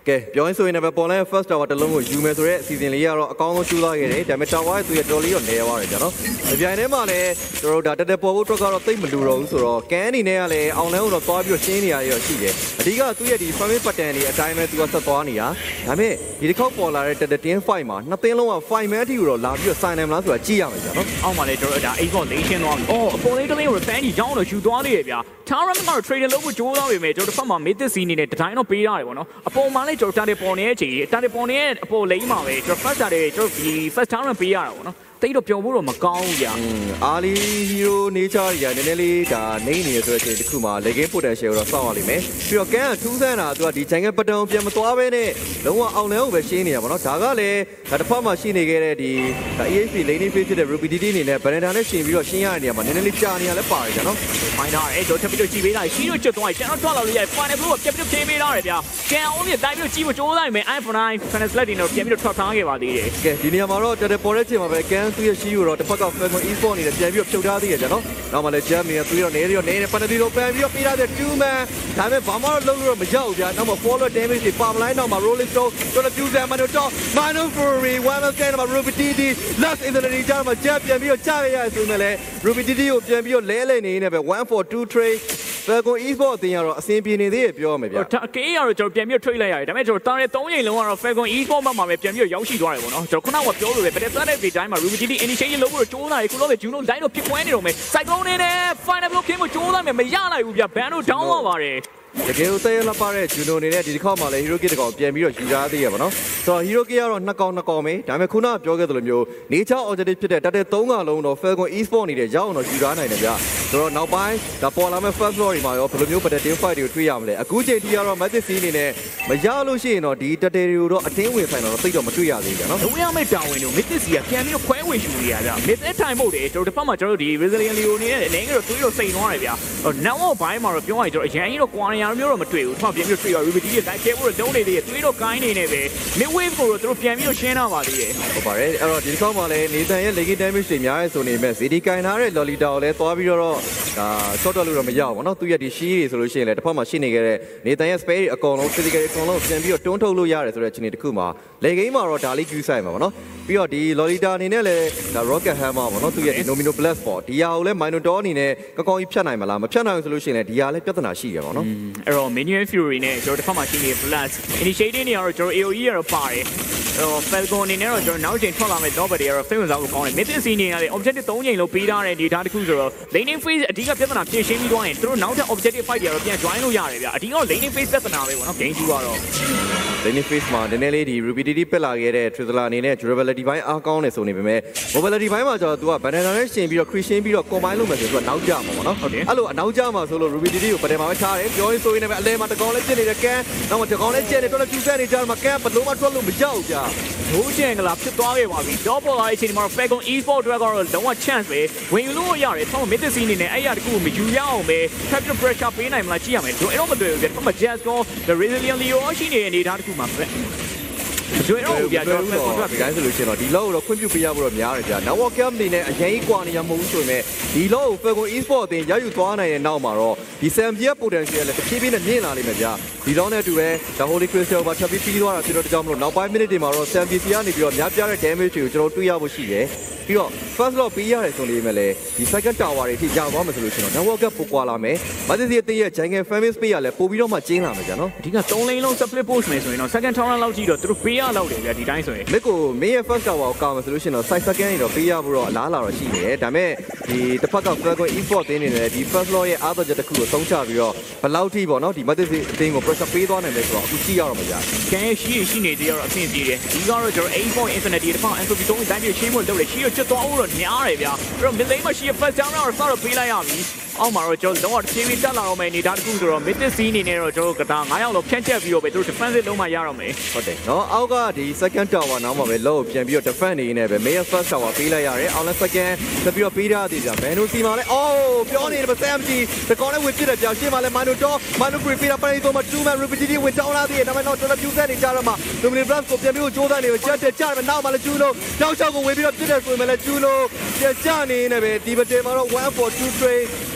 ကဲပြောရင်ဆိုရင်လည်းပေါ်လန် first tower တစ်လုံးကိုယူမယ်ဆိုတဲ့ season လေးကတော့အကောင်းဆုံးကျူးသွားခဲ့တယ်ဒါပေမဲ့ tower ရဲ့သူရဲ့တော်လေးတော့နေသွားတယ်ကြာနော်ဒီပြိုင်ထဲမှာလည်းကျွန်တော်တို့ဒါတက်တက်ပေါ်ဖို့အတွက်ကတော့သိပ်မလူတော့ဘူးဆိုတော့ကန်အနေနဲ့ကလည်းအောင်လန်းကိုတော့သွားပြီးရှင်းနေရရောရှိတယ်အဓိကသူ့ရဲ့ဒီ farming pattern တွေအတိုင်းပဲသူကဆက်သွားနေတာဒါပေမဲ့ဒီတစ်ခေါက်ပေါ်လာတဲ့တက်တက်တင်း fight မှာနှစ်သင်းလုံးက fight man အထိကိုတော့လာပြီးတော့ sign နိုင်မလားဆိုတာကြည့်ရမယ်ကြာနော်အောက်မှာလည်းကျွန်တော်ဒါအိတ်ဘောလေးရှင်းသွားပြီအော်အပေါ်လေးတစ်လင်းကို fan ကြီးကြောင်းတော့ယူသွားသေးရဲ့ဗျာ Taram ကတော့ trader လုပ်ဖို့ကြိုးစားပေမဲ့ကျွန်တော်တစ်ဖက်မှာ mid season နေနဲ့တတိုင်းတော့ပေးရတယ်ပေါ့နော်အပေါ်မှာလည်းကျွန်တော်တာတယ်ပေါ်နေတဲ့အချိန်တာတယ်ပေါ်နေတဲ့အပေါ်လိမ့်မှာပဲကျွန်တော် first တာတယ်ကျွန်တော်ဒီ first Taram ပေးရတာပေါ့နော်တိတ်တော့ပျော်ဖို့တော့မကောင်းဘူးဗျာအာလီဟီရိုနေချာတွေကနည်းနည်းလေးဒါနေနေရဆိုတဲ့အချိန်တစ်ခုမှာ legging potential ကိုတော့စောင့်ရလိမ့်မယ်ပြီးတော့ကန်ကထူးဆန်းတာသူကဒီ jungle pattern ကိုပြန်မသွားဘဲနဲ့လုံးဝအောင်လန်းကိုပဲရှင်းနေရပါတော့ဒါကလည်းဒါတစ်ဖက်မှာရှိနေခဲ့တဲ့ဒီဒါ EHP laning phase ဖြစ်တဲ့ Ruby DD အနေနဲ့ Banana နဲ့ရှင်ပြီးတော့ရှင်းရတဲ့နေရာမှာနည်းနည်းလေးကြာနေရလဲပါတယ်ကြာနော်မိုင်းတာအဲ့တော့ထပ်ပြီးတော့ကြည့်ပေးလိုက်ရှင်းတော့ကျွတ်သွားတယ်ကျွန်တော်ထွက်လာလို့ရ final blue ကိုပြတ်ပြတ်ဖြေးပေးထားတယ်ဗျာကန်အောင်ပြတိုင်းပြီးတော့ကြည့်ဖို့ကြိုးစားနေမယ် iPhone 9 final select တွေတော့ပြန်ပြီးတော့ထွက်ထားခဲ့ပါသေးတယ်ကဲဒီနေရာမှာတော့တက်ပေါ်တဲ့ချိန်မှာပဲကန်သူ့ရဲ့ရှီကိုတော့တစ်ဖက်က Falcon Esport အနေနဲ့ပြန်ပြီးတော့ဖြုတ်ထားသေးတယ်ကြာနော်နောက်မှလည်း Jam နေသူရောနေရောနေပန်တီတော့ပြန်ပြီးတော့ပေးထားတဲ့ 2 man ဒါပေမဲ့ဘာမှတော့လုံးလို့မကြောက်ဘူးဗျာနောက်မှ follow damage တွေပါမလိုက်နောက်မှ rolling stone တော့ Tuesday Mano Top Mano Fury one of them မှာ Ruby DD last in the league ကြာမှာ Jam ပြန်ပြီးတော့ကြာရရဆိုနေလဲ Ruby DD ကိုပြန်ပြီးတော့လဲလဲနေနေပဲ 1-4-2 trade Falcon Esport အတင်းရတော့အဆင်ပြေနေသေးတယ်ပြောရမယ်ဗျာကေးရတော့ကျွန်တော်ပြန်ပြီးထွေးလိုက်ရတယ်ဒါပေမဲ့ကျွန်တော်တားတဲ့3ချိန်လုံးကတော့ Falcon Esport မှာပဲပြန်ပြီးတော့ရောက်ရှိသွားတယ်ပေါ့နော်ကျွန်တော်ခုနကပြောလို့ပဲဗက်တက်တဲ့ဒီတိုင်းမှာ Ruby DD initiation လုပ်ဖို့ကြိုးစားတယ်ခုတော့ပဲ Juno line တော့ဖြစ်ကွဲနေတော့မယ် Cyclone နေနဲ့ final block ခင်းဖို့ကြိုးစားမယ်မရနိုင်ဘူးဗျာ ban တို့ down သွားပါတယ်တကယ်လို့တဲရလာပါတဲ့ဂျူနိုအနေနဲ့ဒီတစ်ခေါက်မှာလည်း Hero Kit တကောင်ပြန်ပြီးတော့ယူထားသေးရပါတော့ဆိုတော့ Hero Kit ကတော့နှစ်ကောင်ပဲဒါပေမဲ့ခုနကပြောခဲ့သလိုမျိုး nature objective ဖြစ်တဲ့တက်တဲ့3ကလုံးတော့ Falcon Esport နေတဲ့ရောက်အောင်တော့ယူထားနိုင်တယ်ဗျဆိုတော့နောက်ပိုင်းဒါပေါ်လာမဲ့ first floor တွေမှာရောဘယ်လိုမျိုး competitive fight တွေကိုတွေ့ရမလဲအခုချိန်ထိကတော့ Magic C အနေနဲ့မရလို့ရှိရင်တော့ဒီတက်တဲ့တွေကိုတော့အတင်းဝင်ဆိုင်တော့သိတော့မတွေ့ရသေးဘူးဗျနော်လုံးဝမဲ့တာဝန်တို့ Magic C ကပြန်ပြီးတော့ခွဲဝင်ယူနေရကြ Mid time မို့တယ်ကျွန်တော်တစ်ဖက်မှာကျွန်တော်ဒီ Resilient Leo နေတဲ့အနေနဲ့တော့တွေးတော့စိန်သွားတယ်ဗျနောက်ဘိုင်းမှာတော့ပြောရရင်ကျွန်တော်အရန်ကြီးတော့ quality မျိုးတော့မတွေ့ဘူးပြန်ပြီးတွေ့ရ Ruby DD ရဲ့ live game ကိုလုံးနေသေးတယ်တွေးတော့ကိုင်းနေနေပဲ mid wave ကိုတော့သူတို့ပြန်ပြီးတော့ရှင်းလာပါသေးတယ်ဟုတ်ပါတယ်အဲ့တော့ဒီတစ်ခေါက်မှာလည်းနေတန်ရဲ့ legging damage တွေများရဲဆိုနေမဲ့ CD ကင်ထားတဲ့ Lolita ကိုလည်းသွားပြီးတော့ဒါ short တော့လို့တော့မရဘူးပေါ့နော်သူရဲ့ဒီ shield တွေဆိုလို့ရှိရင်လည်းတစ်ဖက်မှာရှိနေခဲ့တဲ့နေတန်ရဲ့ spare တွေအကုန်လုံး physical အကုန်လုံးပြန်ပြီးတော့တွန်းထုတ်လို့ရတယ်ဆိုတဲ့အခြေအနေတစ်ခုမှာ legging မှာတော့ဒါလေး Q side မှာပေါ့နော်ပြီးတော့ဒီ Lolita အနေနဲ့လည်းဒါ Rocket Hammer ပေါ့နော်သူရဲ့ Domino Blast ပေါ့ဒီဟာကိုလည်း Minotaur အနေနဲ့ကောင်းကောင်းကြီးဖြတ်နိုင်မလားမဖြတ်နိုင်ဘူးဆိုလို့ရှိရင်လည်းဒီဟာလည်းပြဿနာရှိရပါတော့အဲ့တော့ Minion Fury နဲ့ကျွန်တော်တစ်ဖက်မှာရှိနေတဲ့ Blast Initiating တွေကတော့ကျွန်တော် AOE ရတော့ပါတယ်Falcon အနေနဲ့တော့ကျွန်တော်နောက်ချိန်ထွက်လာမယ့် Double တွေကတော့ဖိဝင်စားဖို့ကောင်းတယ် Mid Sea နေရတယ် Objective 3ချိန်လုံးပေးထားတဲ့ data တစ်ခုဆိုတော့ Laning Phase အဓိကပြဿနာဖြေရှင်းပြီးသွားရင်သူတို့နောက်ထပ် Objective Fight တွေကတော့ပြန် join လို့ရတယ်ဗျအဓိက Laning Phase ပြဿနာပဲပေါ့နော် Game ကြီးကတော့ Laning Phase မှာနည်းနည်းလေးဒီ Rapidity ပက်လာခဲ့တဲ့ Tristler အနေနဲ့ Durability ဘိုင်းအားကောင်းတယ်ဆိုနေပေမဲ့ Mobility ဘိုင်းမှာကျတော့သူက Banana နဲ့ရှင်ပြီးတော့ Creation ပြီးတော့ Combine လုပ်မယ်ဆိုတော့သူကနောက်ကျမှာပေါ့နော်အဲ့လိုအနောက်ကျမှာဆိုလို့ Rapidity ကိုပထမပဲထားတယ်ပြောရင်ဆိုရင်လည်းအလဲမှာတကောင်လေးဖြစ်နေတဲ့ကန်နောက်မှာတကောင်လေးကျန်နေတော့လည်း Fusion နေကြမှာကန်ဘလုံးမထွက်လို့မကြောက်ကြဘိုးကျန်ကလာဖြစ်သွားခဲ့ပါပြီ Double အချိန်မှာ Falcon Esport တွေကတော့လုံးဝ chance ပဲဝင်လို့ရတယ်ဆောင်း Mid Sea အနေနဲ့အဲ့ရတကူမယူရအောင်ပဲ Capture Pressure ပေးနိုင်မလားကြည့်ရမယ်တို့အဲ့တော့မတွေ့ဘူးဗျ။ Just go the Resilient Leo ရှိနေတဲ့အနေထားတခုမှာပဲကျွေးတော့ဗျာကျွန်တော်ဒီတိုင်းဆိုလို့ရှိရင်တော့ဒီလောကိုတော့ခွင့်ပြုပေးရဖို့တော့များတယ်ဗျာ Network Camp အနေနဲ့အရင်ကြီးကွာနေရမဟုတ်ဘူးဆိုပေမဲ့ဒီလောကို Falcon Esport အသင်းရယူသွားနိုင်တဲ့နောက်မှာတော့ဒီ Sampier potential လည်းတစ်ဖြည်းဖြည်းနဲ့မြင့်လာလိမ့်မယ်ဗျာဒီလောနဲ့အတူပဲ The Holy Crystal မှာထပ်ပြီးပြီးသွားတာဖြစ်တော့တကြောင်မလို့နောက်ပိုင်း minute တွေမှာတော့ Sampier ကနေပြီးတော့များပြားတဲ့ damage တွေကိုကျွန်တော်တွေ့ရဖို့ရှိတယ်ပြီးတော့ first lot ပေးရတယ်ဆိုနေမဲ့လေဒီ second tower တွေထိကြာသွားမယ်ဆိုလို့ရှိရင်တော့ network ကပိုကွာလာမယ်မသစီအသေးရဲ့ jungle famous ပေးရလဲပို့ပြီးတော့မှကျင်းလာမယ်ကြာနော်အဓိက3 lane လုံး split push မယ်ဆိုရင်တော့ second tower လောက်ကြည့်တော့သူတို့ပေးရလောက်တယ်ဗျာဒီတိုင်းဆိုရင်မစ်ကိုမင်းရဲ့ first tower ကိုကာမယ်ဆိုလို့ရှိရင်တော့ side second တွေတော့ပေးရဖို့တော့အလားလာတော့ရှိနေတယ်ဒါပေမဲ့ဒီတစ်ဖက်က Falcon Esport တင်းနေတယ်ဒီ first lot ရဲ့အားသာချက်တစ်ခုကိုသုံးချပြီးတော့ဘယ်လောက်ထိပေါ့နော်ဒီမသစီအသေးကို pressure ပေးသွားနိုင်လဲဆိုတော့အခုကြည့်ရတော့မှာကြာကန်ရဲ့ရှိနေသေးတော့အဆင်ပြေတယ်ဒီကတော့ကျွန်တော် 8point infinity တစ်ဖက် entropy 3တိုင်းပြရှင်းဖို့လုပ်တယ်ရှိရချစ်သွားဖို့တော့ညားတယ်ဗျာအဲ့တော့ mid lane မှာရှိရ first down တော့စတော့ပေးလိုက်ရပြီအောက်မှာတော့ကျွန်တော်တော့ဖြည်းဖြည်းတက်လာတော့မယ်အနေဒါတခုဆိုတော့ mid sea အနေနဲ့တော့ကျွန်တော်ကတာ9ယောက်လောက်ဖြန့်ချက်ပြီးတော့ပဲသူတို့ defensive လုံးမှရတော့မယ်ဟုတ်တယ်နော်အောက်ကဒီ second tower နောက်မှာပဲလောကိုပြန်ပြီးတော့ defend နေနေပဲ main first tower ပေးလိုက်ရတယ်အောင်လဲ second ဆက်ပြီးတော့ပေးရသေးတယ်ဘန်နိုစီမှာလဲအော်ပြောနေတယ် Sam G တကောနဲ့ဝင်ပြစ်တယ်ပြောင်းရှင်းမှာလဲ Minotaur Free ပေးတာပရိသောမှာ2 man repetitive ဝင်တောင်းလာသေးတယ်ဒါပေမဲ့တော့ကျွန်တော် fusion နေကြတော့မှာ Dominic Blast ကိုပြန်ပြီးတော့ကြိုးစားနေပဲချက်တက်ကြတယ်နောက်မှာလဲကျူးလို့တောက်ချောက်ကိုဝင်ပြီးတော့ပြစ်တယ်ဆိုရင်လည်းကျူးလို့ပြန်ချနေနေပဲဒီဘက်တယ်မှာတော့1 for 2 trade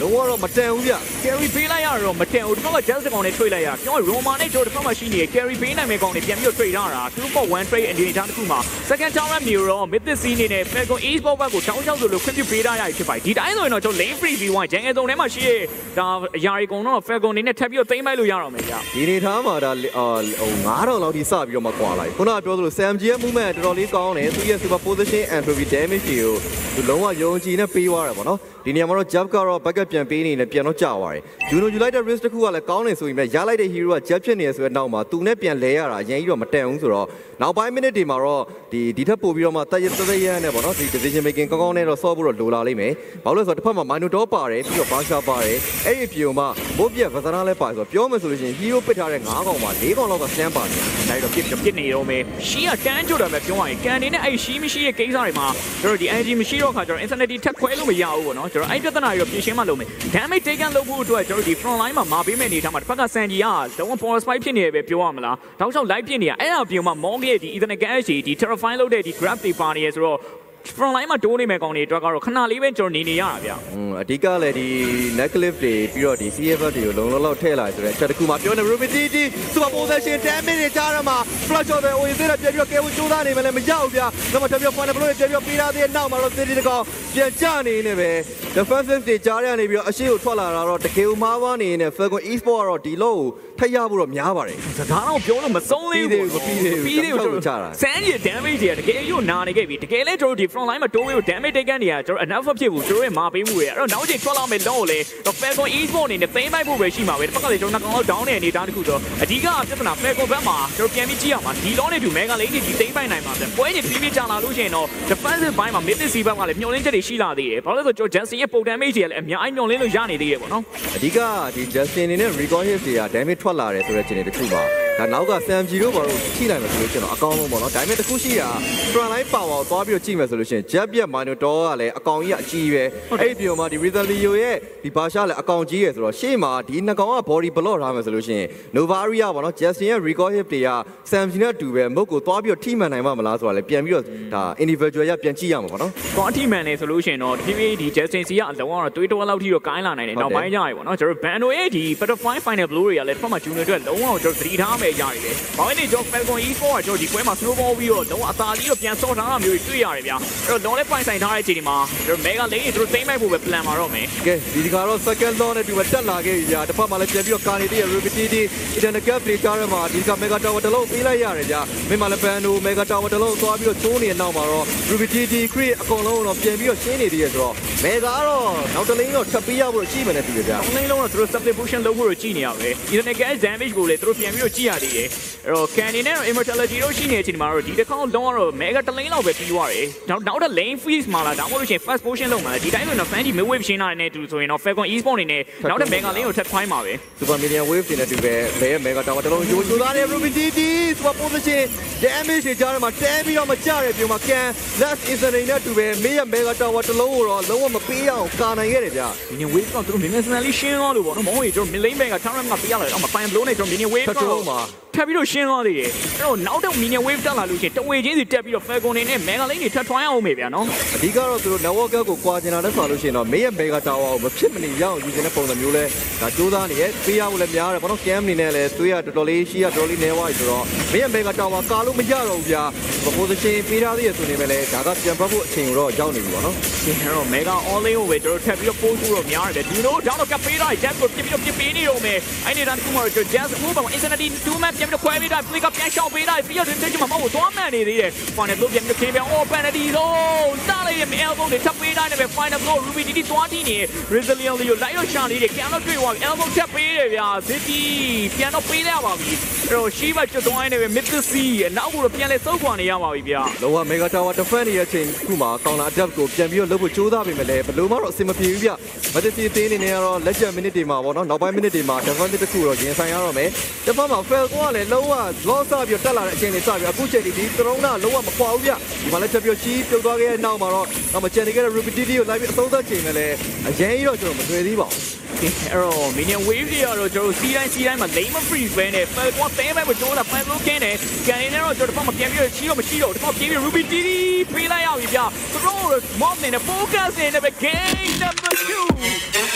လုံးဝတော့မတန်ဘူးဗျ carry ပေးလိုက်ရတော့မတန်ဘူးဒီဘက်က just ကောင်နဲ့ထွေးလိုက်ရကျွန်တော် Roma နဲ့ကျွန်တော်ဒီဘက်မှာရှိနေ carry ပေးနိုင်မယ့်ကောင်တွေပြန်ပြီးတော့ထွေးထားတာ2-1 trade အနေနဲ့တစ်ခုမှာ second town နဲ့မျိုးတော့ Mythic C နေနဲ့ Falcon Esport ဘက်ကိုတောင်းလျှောက်ဆိုလို့ခွင့်ပြုပေးထားရဖြစ်ပါတယ်ဒီတိုင်းဆိုရင်တော့ကျွန်တော် lane free v1 ဂျန်ငယ်စုံထဲမှာရှိရဒါအရာတွေကုန်တော့ Falcon နေနဲ့ထပ်ပြီးတော့သိမ်းပိုက်လို့ရတော့မယ်ဗျဒီနေထားမှာဒါဟို9000လောက်ထိစပြီးတော့မှကွာလိုက်ခုနကပြောသလို SMG ရဲ့ movement တော်တော်လေးကောင်းတယ်သူရဲ့ super position and heavy damage တွေကိုသူလုံးဝယုံကြည်နဲ့ပေးသွားတယ်ပေါ့နော်ဒီနေရာမှာတော့ Jab ကတော့ backup ပြန်ပေးနေတယ်ပြန်တော့ကြာသွားတယ်ယူလိုက်တဲ့ risk တစ်ခုကလည်းကောင်းနေဆိုရင်ပဲရလိုက်တဲ့ hero က Jab ဖြစ်နေဆိုတဲ့နောက်မှာသူနဲ့ပြန်လဲရတာအရင်ကြီးတော့မတန်ဘူးဆိုတော့နောက်ပိုင်း minute တွေမှာတော့ဒီထက်ပိုပြီးတော့မှတရနဲ့ပေါ့နော်ဒီ decision making ကောင်းကောင်းနဲ့တော့ solve ဖို့တော့လိုလာလိမ့်မယ်ဘာလို့လဲဆိုတော့တစ်ဖက်မှာ Minotaur ပါတယ်ပြီးတော့ Basha ပါတယ်အဲ့ဒီပြေမှာမိုးပြက်ဗဇနာလည်းပါတယ်ဆိုတော့ပြောမယ်ဆိုလို့ရှိရင် hero ပစ်ထားတဲ့9កောင်မှာ4កောင်လောက်က stand ပါတယ်ဒါတော့ပြစ်နေတော့မယ်ရှီကတန်းကြတော့ပဲပြောရရင်ကန်နေနဲ့အဲ့ရှီမရှိတဲ့ကိစ္စတွေမှာကျွန်တော်ဒီ energy မရှိတော့ခါကျွန်တော် insanity ထက်ခွဲလို့မရဘူးပေါ့နော်ကျွန်တော်အဲ့ပြဿနာတွေပြင်ရှင်းမှလုပ်မယ် damage taken လုပ်ဖို့အတွက်ကျွန်တော်ဒီ front line မှာမာပေးမဲ့အနေထားမှာတစ်ဖက်ကဆန်ကြီးကတော့ power spike ဖြစ်နေတယ်ပဲပြောရမလားတောက်လျှောက် live ဖြစ်နေတာအဲ့ဒါပြင်မှာ Monk ရဲ့ဒီ ethernet gas ဒီ terrifying လုပ်တဲ့ဒီ grab တွေပါနေရဆိုတော့ front line မှာတိုးနေမဲ့ကောင်တွေအတွက်ကတော့ခဏလေးပဲကျွန်တော်နေရတာဗျအဓိကလည်းဒီ necklace တွေပြီးတော့ဒီ CFF တွေကိုလုံလောက်ထည့်လာဆိုတဲ့ချက်တစ်ခုမှာပြောနေ Ruby T super possession damage တွေကြားရမှာ flash of the OAS တွေပြန်ပြီးတော့ကဲဖို့ကြိုးစားနေမယ်လည်းမရဘူးဗျနောက်မှတပြည့် final blow တွေပြန်ပြီးတော့ပေးထားတဲ့နောက်မှာတော့ City တကောင်ပြန်ကျနေနေပဲ defensive တွေကြားရနေပြီးတော့အရှိကိုထွက်လာတာတော့တကယ်ကိုမားပါနေနေ Falcon Esport ကတော့ဒီလို့ထက်ရဖို့တော့များပါတယ်စကားတော့ပြောလို့မဆုံးသေးဘူးပြီးသေးဘူးချတာစမ်းရ damage တွေကတကယ်ရို့နာနေခဲ့ပြီတကယ်လဲကျွန်တော်ဒီ front line မှာတိုးဝေးကို damage တိတ်ကန်နေရကျွန်တော် enough ဖြစ်ဘူးကျွန်တော်ရဲ့မာပေးမှုတွေအဲ့တော့နောက်ချိန်ထွက်လာမယ်လုံးကိုလေတော့ Falcon Esport အနေနဲ့သိမ်းပိုက်ဖို့ပဲရှိမှာပဲတစ်ခါလေကျွန်တော်နောက်ကောင်တော့ down နေအနေတာတစ်ခုတော့အဓိကပြဿနာ Falcon ဘက်မှာကျွန်တော်ပြန်ပြီးကြည့်ရမှာဒီလောနဲ့တူ mega lane တွေသိမ်းပိုက်နိုင်မှာပဲပွဲချင်းပြီးပြီးကြာလာလို့ရှိရင်တော့ defensive ဘိုင်းမှာ Mythic C ဘက်ကလည်းမျောလင်းချက်တွေရှိလာသေးတယ်ဘာလို့လဲဆိုတော့ကျွန်တော် Justin ရဲ့ပုံ damage တွေလည်းအများကြီးမျောလင်းလို့ရနေသေးတယ်ပေါ့နော်အဓိကဒီ Justin အနေနဲ့ recall hit တွေက damage ထွက်လာတယ်ဆိုတဲ့အခြေအနေတစ်ခုပါဒါနောက်က SMG တို့ဘာလို့ထိနိုင်မှာဆိုလို့ကျွန်တော်အကောင်းဆုံးပေါ့နော်ဒါပေမဲ့တစ်ခုရှိတာ front line power ကိုသွားပြီးတော့ကြည့်မယ်ဆိုလို့ရှိရင် Jab ရဲ့ Minotaur ကလည်းအကောင်ကြီးအကြီးပဲအဲ့ဒီပြောမှာဒီ Rizalio ရဲ့ဒီ Basha လည်းအကောင်ကြီးရယ်ဆိုတော့ရှေ့မှာဒီနှစ်ကောင်က body block ထားမယ်ဆိုလို့ရှိရင် Novaria ပေါ့နော် Justin ရဲ့ recall hit တွေက SMG နဲ့တူပဲမုတ်ကိုသွားပြီးတော့ထိမှန်နိုင်မှာမလားဆိုတာလည်းပြန်ပြီးတော့ဒါ individual ရပြန်ကြည့်ရမှာပေါ့နော်။ကောထိမှန်နေဆိုလို့ရှိရင်တော့ဒီဒီ Justin C ကအလုံးဝတော့တွေးတောလောက်ထိတော့ကိုင်းလာနိုင်တယ်နောက်ပိုင်းကျရင်ပေါ့နော်ကျွန်တော် Bando ရဲ့ဒီ Butterfly Final Blow တွေကလည်းတစ်ဖက်မှာ Junior တွေလုံးဝကျွန်တော်သတိထားမယ်ရတယ်လေ။ဘာလို့လဲကျွန်တော် Falcon Esport ကကျွန်တော်ဒီပွဲမှာ snowball ပြီးတော့လုံးဝအသာလေးတော့ပြန်ဆော့ထားတာမျိုးတွေတွေ့ရတယ်ဗျာ။အဲ့တော့လုံးလေးပိုင်ဆိုင်ထားတဲ့အချိန်ဒီမှာကျွန်တော် Mega Lane တွေသူတို့သိမ်းလိုက်ဖို့ပဲ plan မှာတော့မယ်။ကဲဒီကတော့ second law နဲ့ဒီမှာတက်လာခဲ့ပြီဗျာ။တစ်ဖက်မှာလည်းပြန်ပြီးတော့ကာနေတဲ့ Rubititi Eternal Gap တွေကြားရမှာဒီက Mega Tower တစ်လုံးပေးလိုက်ရတယ်ဗျာ။မင်းမလည်း Bando Mega Tower တစ်လုံးသွားပြီးတော့ချိုးနေတဲ့နောက်မှာတော့ Rubititi Create အကုန်လုံးတော့ပြန်ပြီးတော့ရှင်းနေသေးရဆိုတော့ Mega ကတော့နောက်တစ်လိန်းတော့ထပ်ပေးရဖို့ရှိမှန်းတူတယ်ဗျာ။တစ်လိန်းလုံးတော့သူတို့ substitution လုပ်ဖို့တော့ကြည့်နေရပဲ။ Eternal Gap damage ကိုလည်းသူတို့ပြန်ပြီးတော့ကြည့်ရသေးတယ်။အဲ့တော့ Candy နဲ့ Immortality တို့ရှိနေတဲ့အချိန်မှာတော့ဒီတစ်ခေါက်လုံးကတော့ Mega တစ်လိန်းလောက်ပဲပြီးသွားတယ်။နောက်တဲ့ lane freeze မှာလာဒါမှမဟုတ်လို့ရှိရင် fast potion လုပ်မှာဒီတိုင်းဆိုရင်တော့ Fancy Midwave ရှင်းလာတဲ့တူဆိုရင်တော့ Falcon Esport အနေနဲ့နောက်တဲ့ Mega Lane ကိုထပ်ဖိုင်းပါပဲ Super Minion Wave တွေနဲ့တူပဲဘယ် Mega Tower တစ်လုံးဂျိုးသားတဲ့ Rubititi Super Position damage တွေကြားထဲမှာတဲပြီးတော့မကြတဲ့ပြုံမှာ Can Last Incident နဲ့တူပဲမေးရ Mega Tower တစ်လုံးကိုတော့လုံးဝမပေးအောင်ကာနိုင်ခဲ့တယ်ဗျာ Minion Wave တော့သူတို့ Minion ရှင်းသွားလို့ပေါ့နော်မဟုတ်ရင်ကျွန်တော် Mid Lane ဘက်က Tower မှာပေးရလိုက်အောင်မ Fire Blow နဲ့ကျွန်တော် Minion Wave တော့ထပ်ပြီးတော့ရှင်းသွားသေးတယ်အဲ့တော့နောက်တော့ Minion Wave တက်လာလို့ရှိရင်တဝေချင်းစီတက်ပြီးတော့ Falcon နေနဲ့ Mega Lane တွေထပ်ထွိုင်းအောင်မေးဗျာနော်အဓိကတော့သူတို့ network ကိုကွာကျင်တာနဲ့ဆိုလို့ရှိရင်တော့မေးရ Mega Tower ကိုမဖြစ်မနေရအောင်ယူနေတဲ့ပုံစံမျိုးလဲဒါစူးစမ်းနေရဲ့ပေးရဖို့လည်းများတယ်ဘာလို့ Cam နေနဲ့လဲသွေးရတော်တော်လေးရှိရတော်တော်လေးနေသွားပြီဆိုတော့မေးရ Mega Tower ကာလို့မရတော့ဘူးဗျာ position ပေးထားသေးရဆိုနေပဲလေဒါကပြန်ပတ်ဖို့အချိန်ကိုတော့ရောက်နေပြီပေါ့နော်ဒီတော့ Mega Online ကိုပဲကျွန်တော်ထပ်ပြီးတော့ post ဖို့တော့များတယ်ဒီလိုကြောင်းတော့ကပ်ပေးလိုက် Jazz ကိုပြပြီးပေးနေတော့မယ်အဲ့ဒီတန်းကမှတော့ Jazz ဟိုမှာ Insanity 2 map ပြန်ပြီးတော့ခွဲပေးလိုက် Flick ကပြန်ရှောက်ပေးလိုက်ပြီးတော့ဒီချိန်မှာမဟုတ်သွားမှန်နေသေးတယ် Final Blow ပြန်ပြီးခင်းပြန် Oh penalty လို့တားလိုက်ရဲ့ elbow တွေထပ်ပေးလိုက်တယ်ပဲ Final Blow Ruby Didi သွားကြည့်နေ Resilient လေးကိုလိုက်တော့ရှာနေတယ်ကန်တော့တွေ့သွားပြီ elbow ထပ်ပေးတယ်ဗျာ City ပြန်တော့ပေးလိုက်ပါပြီအဲ့တော့ Shiva ကျွတ်သွားနေပဲ Mythic C ရဲ့နောက်ကိုတော့ပြန်လဲစုပ်ခွာနေရပါပြီဗျာလောက Mega Tower defend နေတဲ့အချိန်ခုမှာကောင်လာ adapt ကိုပြန်ပြီးတော့လုပ်ဖို့ကြိုးစားပေမဲ့လည်းဘယ်လိုမှတော့အဆင်မပြေဘူးဗျ Mythic C အသေးအနေနဲ့ကတော့လက်ကျန် minute တွေမှာပေါ့နော်နောက်ပိုင်း minute တွေမှာ defend တစ်ခုတော့ရင်ဆိုင်ရတော့မယ်တစ်ဖက်မှာ Falcon ကလည်းလုံးဝ loss စပြီးတော့တက်လာတဲ့အချိန်တွေစပြီးအခုချိန်ဒီ drone ကလုံးဝမခွာဘူးဗျဒီမှာလည်းချက်ပြီးရှီးပြုတ်သွားခဲ့တဲ့နောက်မှာတော့နောက်မှာကျန်နေခဲ့တဲ့ Rubititi ကိုလိုက်ပြီးအသုံးသက်ချိန်နဲ့လည်းအရင်ကြီးတော့ကျွန်တော်မတွေ့သေးပါဘူးအဲ့တော့ Minion Wave တွေကတော့ကျွန်တော်စီးတိုင်းမှာ lane freeze ပဲနဲ့ Falcon တဲမဲ့ကိုကျွန်တော် Fire Blow ကင်းတယ်ကန်နေတော့ကျွန်တော်တစ်ဖက်မှာပြန်ပြီးချီတော့မရှိတော့တစ်ဖက်ပြေးပြီး Ruby Didi ပေးလိုက်ရပြီဗျသူတို့ mob နဲ့ focus နဲ့ပဲ game number 2